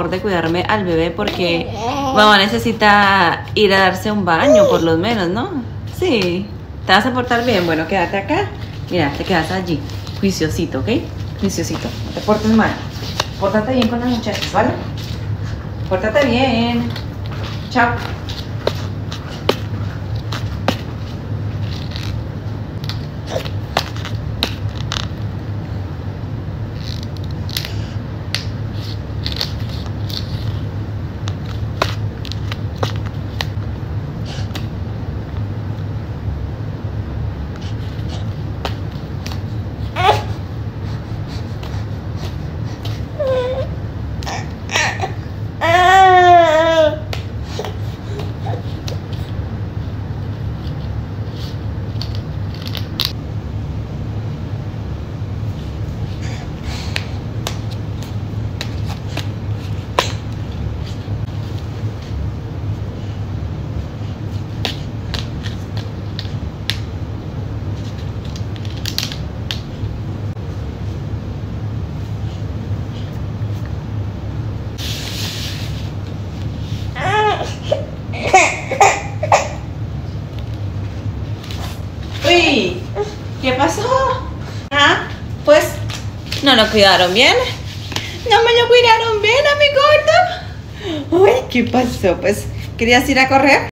favor de cuidarme al bebé porque mamá necesita ir a darse un baño por lo menos, ¿no? Sí. ¿Te vas a portar bien? Bueno, quédate acá. Mira, te quedas allí. Juiciosito, ¿ok? Juiciosito. No te portes mal. Pórtate bien con las muchachas, ¿vale? Pórtate bien. Chao. Uy, ¿qué pasó? ¿Ah? Pues, ¿no lo cuidaron bien? ¿No me lo cuidaron bien a mi gordo? Uy, ¿qué pasó? Pues, ¿querías ir a correr?